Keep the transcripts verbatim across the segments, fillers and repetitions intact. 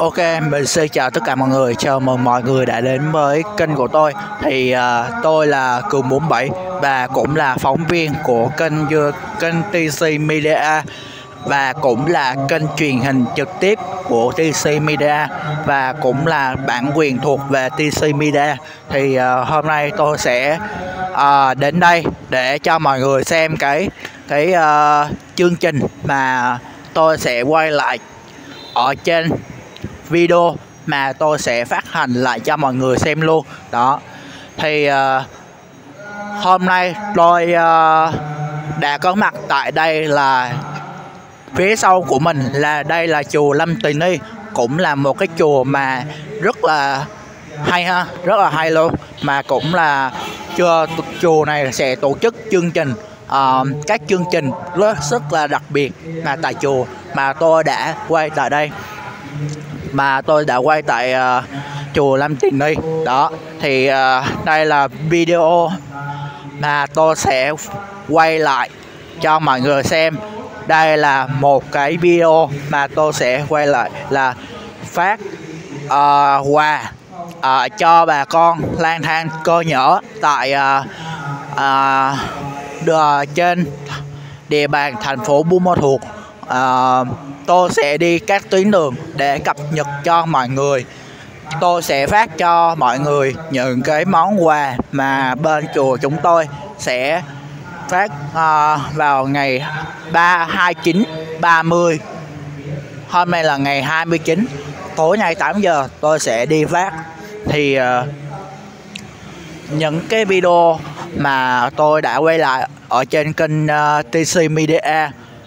Ok, mình xin chào tất cả mọi người, chào mừng mọi người đã đến với kênh của tôi. Thì uh, tôi là Cường bốn bảy và cũng là phóng viên của kênh kênh tê xê Media và cũng là kênh truyền hình trực tiếp của tê xê Media và cũng là bản quyền thuộc về tê xê Media. Thì uh, hôm nay tôi sẽ uh, đến đây để cho mọi người xem cái cái uh, chương trình mà tôi sẽ quay lại ở trên video mà tôi sẽ phát hành lại cho mọi người xem luôn đó. Thì uh, hôm nay tôi uh, đã có mặt tại đây, là phía sau của mình là đây là chùa Lâm Tỳ Ni, cũng là một cái chùa mà rất là hay ha, rất là hay luôn, mà cũng là chùa chùa này sẽ tổ chức chương trình uh, các chương trình rất, rất là đặc biệt mà tại chùa mà tôi đã quay tại đây mà tôi đã quay tại uh, chùa Lâm Tỳ Ni đó. Thì uh, đây là video mà tôi sẽ quay lại cho mọi người xem. Đây là một cái video mà tôi sẽ quay lại là phát uh, quà uh, cho bà con lang thang cơ nhở tại uh, uh, đờ, trên địa bàn thành phố Buôn Ma Thuột. Uh, tôi sẽ đi các tuyến đường để cập nhật cho mọi người. Tôi sẽ phát cho mọi người những cái món quà mà bên chùa chúng tôi sẽ phát uh, vào ngày ba, hai mươi chín, ba mươi. Hôm nay là ngày hai mươi chín, tối nay tám giờ tôi sẽ đi phát. Thì uh, những cái video mà tôi đã quay lại ở trên kênh uh, tê xê Media,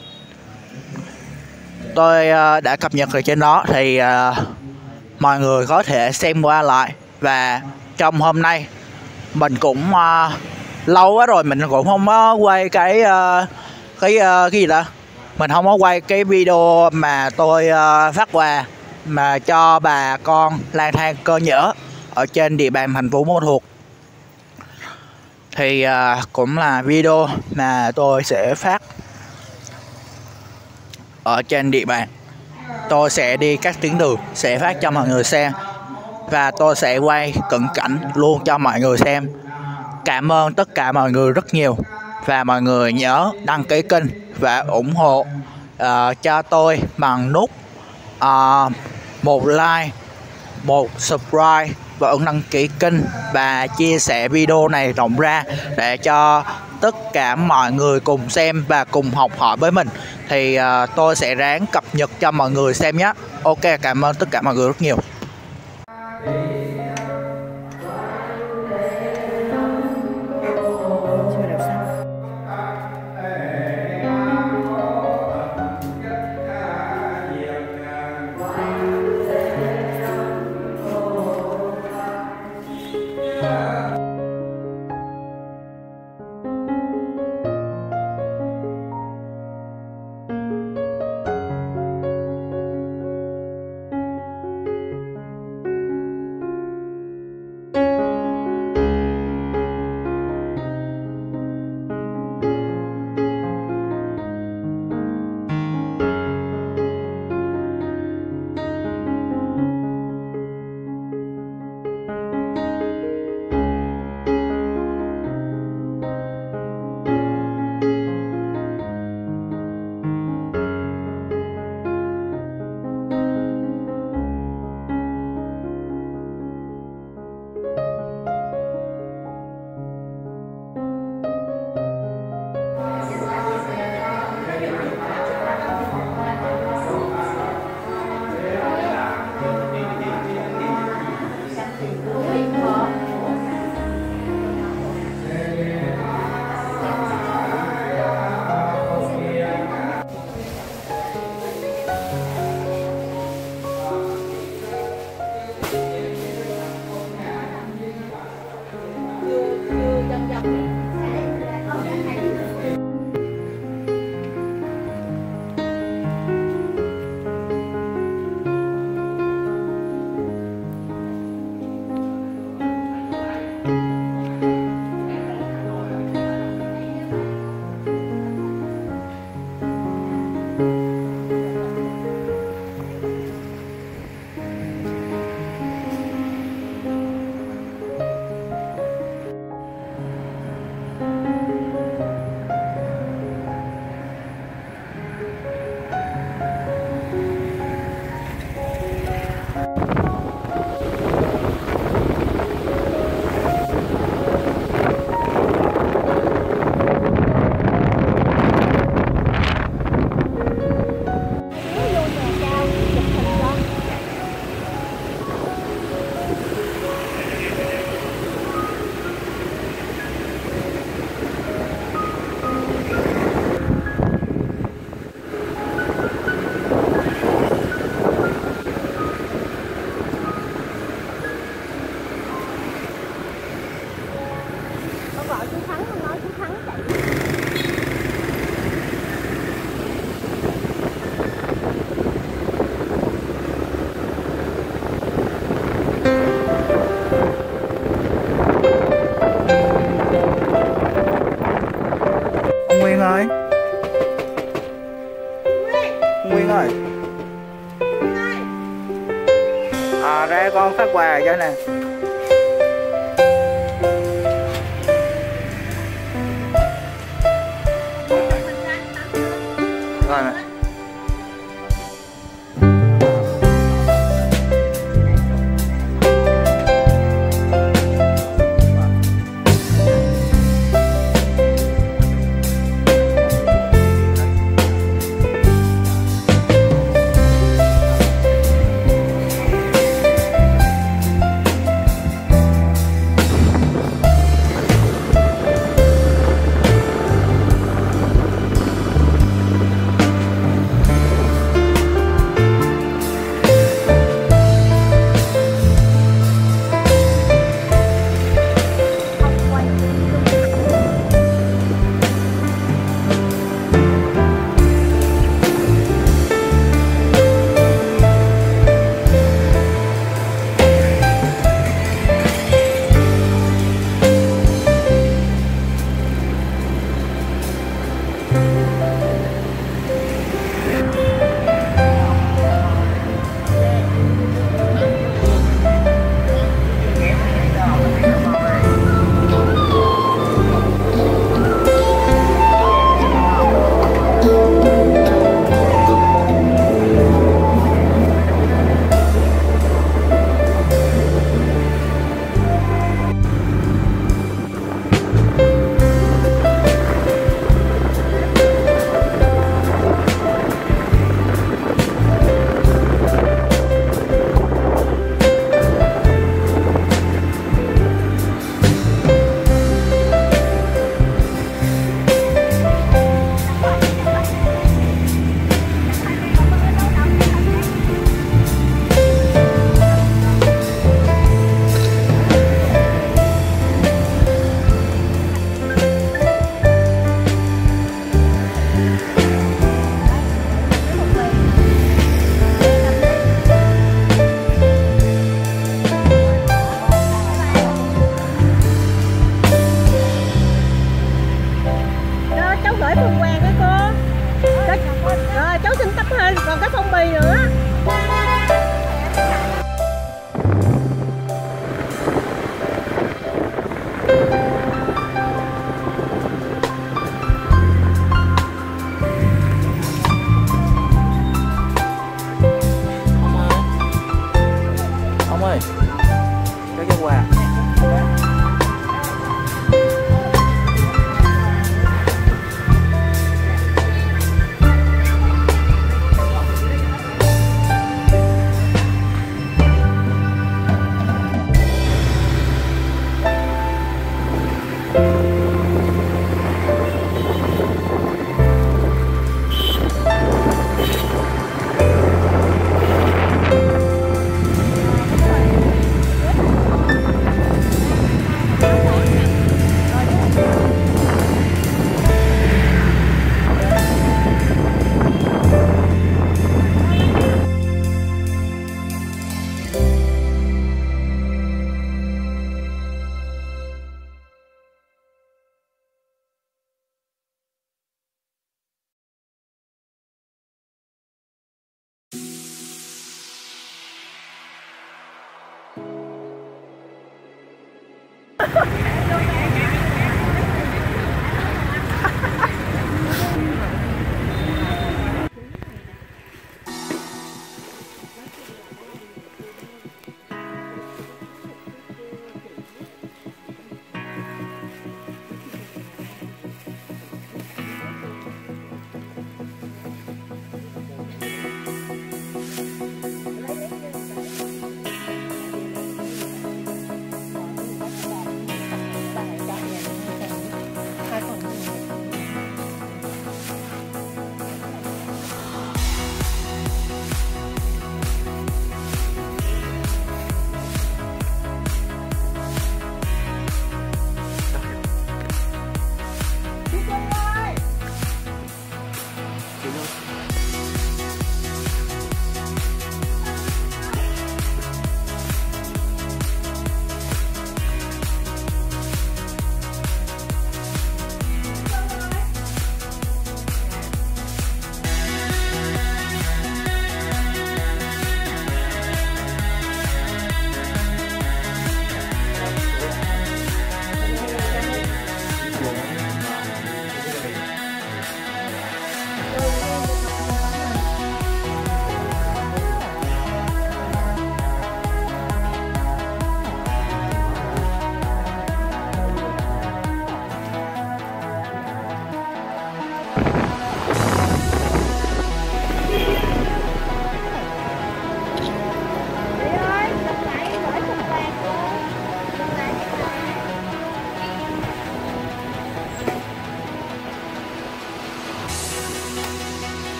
tôi uh, đã cập nhật ở trên đó, thì uh, mọi người có thể xem qua lại. Và trong hôm nay mình cũng uh, lâu quá rồi mình cũng không có quay cái uh, cái uh, cái gì đó, mình không có quay cái video mà tôi uh, phát quà mà cho bà con lang thang cơ nhở ở trên địa bàn thành phố Buôn Ma Thuột. Thì uh, cũng là video mà tôi sẽ phát ở trên địa bàn. Tôi sẽ đi các tuyến đường sẽ phát cho mọi người xem, và tôi sẽ quay cận cảnh luôn cho mọi người xem. Cảm ơn tất cả mọi người rất nhiều, và mọi người nhớ đăng ký kênh và ủng hộ uh, cho tôi bằng nút uh, một like, một subscribe và ấn đăng ký kênh, và chia sẻ video này rộng ra để cho tất cả mọi người cùng xem và cùng học hỏi với mình. Thì uh, tôi sẽ ráng cập nhật cho mọi người xem nhé. Ok, cảm ơn tất cả mọi người rất nhiều. chú Thắng không nói chú Thắng chạy. Ông Nguyên ơi, Nguyên ơi, à ra con phát quà cho nè. Rồi nè.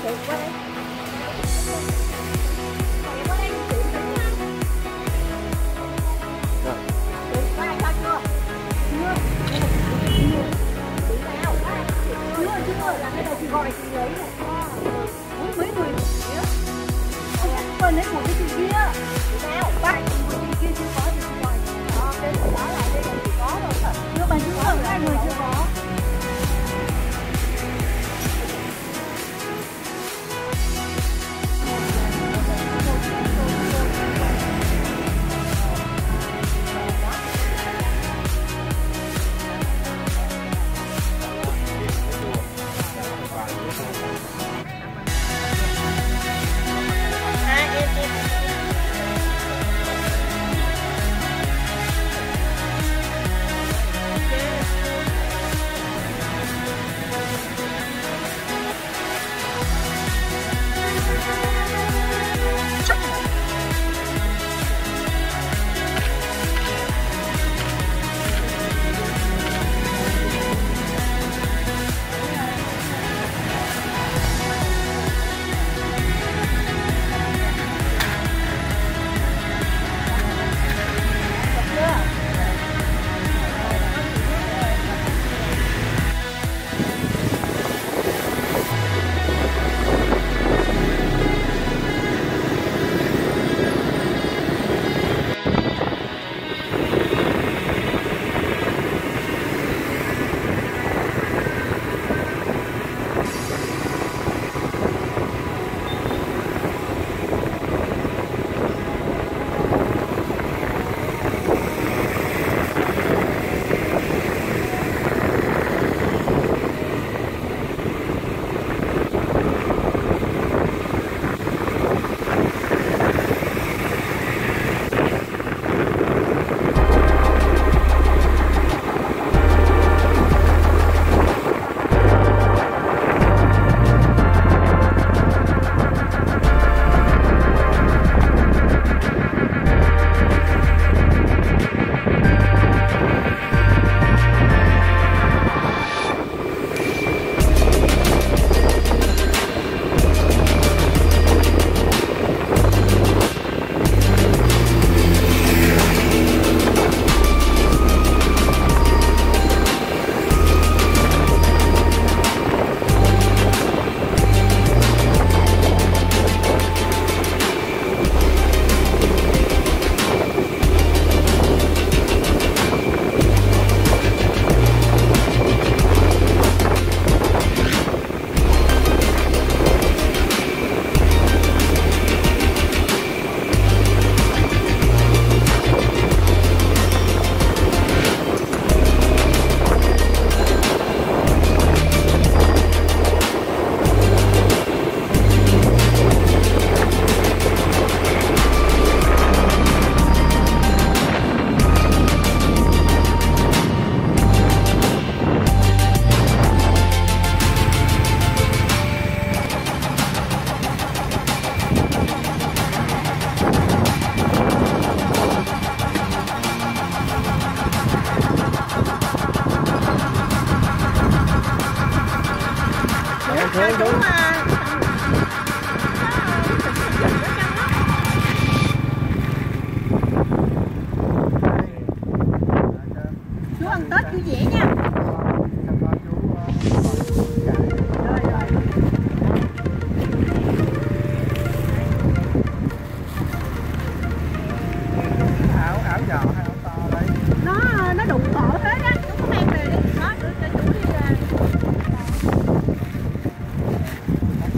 chị qua đây. Mày qua đây chị đứng nha. Chị qua đây cho chưa? Chưa. Chị nào? Chưa chưa là bây giờ chị gọi chị lấy này. Ủa mấy người kia? Ôi anh quên lấy một cái chị kia. Chị nào? Ba chị kia chưa có thì chị gọi. Đó, cái đó là bây giờ chị có rồi. Chưa bà chưa có hai người chưa có. Thương đúng. Chú ăn Tết vui vẻ nha. Áo áo giò hay áo to đây? Nó nó đụng cổ tới đó, chú có mang về đi. Đó, đưa cho chú đi là.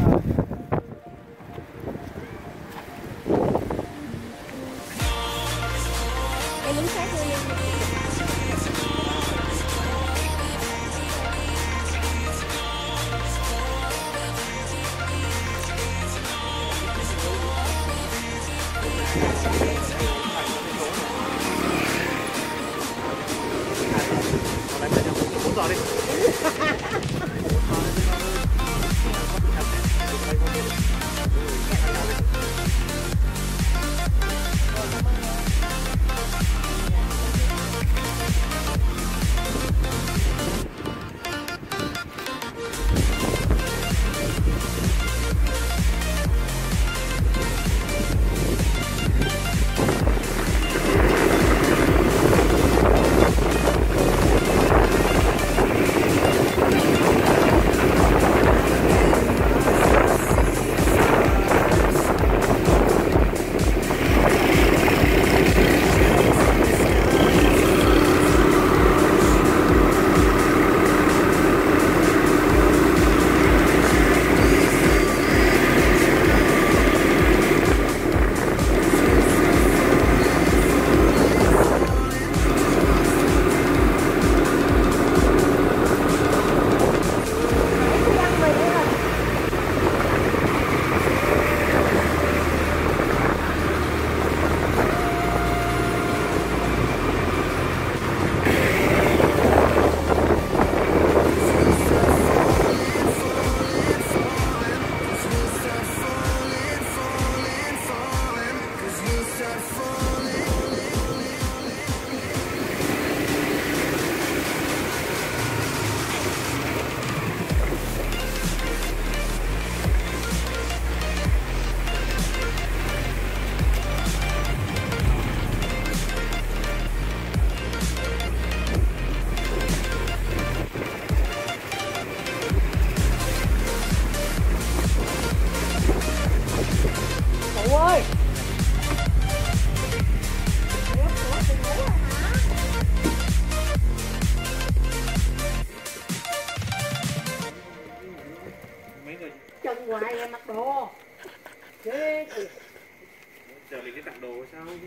mấy người Chân ngoài em mặc đồ. Ghê kìa. giờ mình cái tặng đồ sao chứ?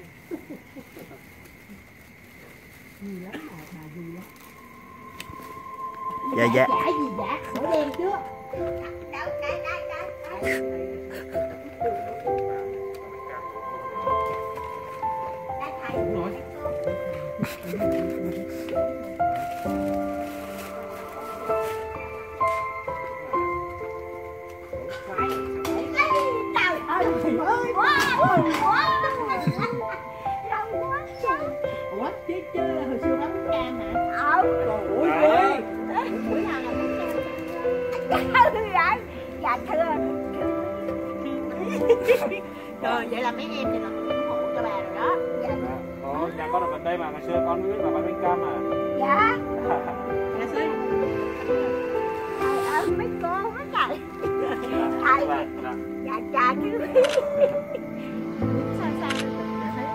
Vui lắm mà bà vui lắm. Dạ dạ. Chả gì đã, sổ đen chưa? Đâu, đây, đây, đây, đây. Đây thầy. Đúng rồi. Trời ơi, trời ơi, quá, mừng quá. Đông quá trời. Ủa, chứ chứ hồi xưa bánh cam hả? Ờ. Trời ơi, bữa nào là bánh cam? Trời ơi, dạ thưa. Trời, vậy là mấy em thì là ủng hộ cho bà rồi đó. Dạ. Ồ, nhà con ở gần đây mà, ngày xưa con biết là bán bánh cam mà. Dạ. Ngày xưa. Trời ơi, mấy cô quá trời. Thầy. Dạ cha chứ. Sao sao thấy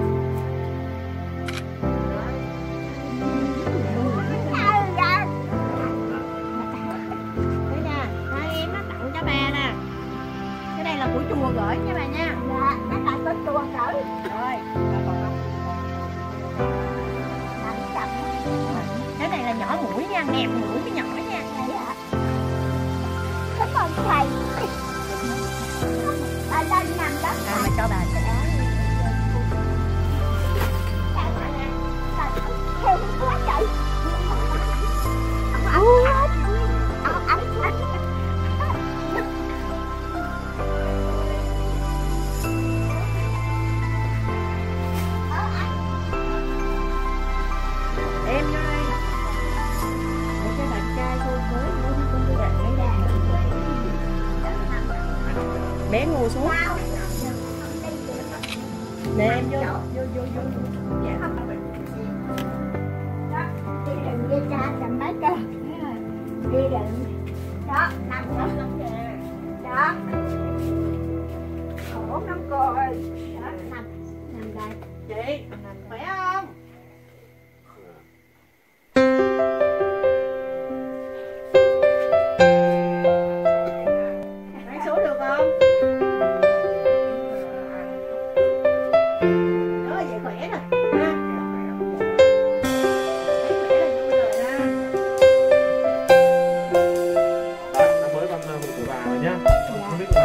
đây nè, hai em nó tặng cho bà nè. Cái đây là của chùa gửi nha bà nha. Dạ, cái này của chùa gửi. Rồi, cái này là nhỏ mũi nha, nghẹt mũi cái nhỏ nha. Vậy hả? Cảm ơn thầy. Bà lên nằm đó. À, mà cho bà cái áo. Heo quá trời. Áo áo áo áo em vô đây. Để cho bạn trai cô mới muốn con đi đặt cái nhà. Bé ngồi xuống. Nè em vô. Vô vô vô. Dạ không. Đó, đi đừng với cha cầm mấy cơ. Đi đừng. Đó, nằm đó lắm kìa. Đó. Khổ lắm cô ơi. Đó, nằm. Nằm đây. Chị, khỏe không? Bán số được không? Đó, vậy khỏe rồi. Ha. Khỏe là vui rồi ha. Năm mới con hùng của bà rồi nhá. Không biết bà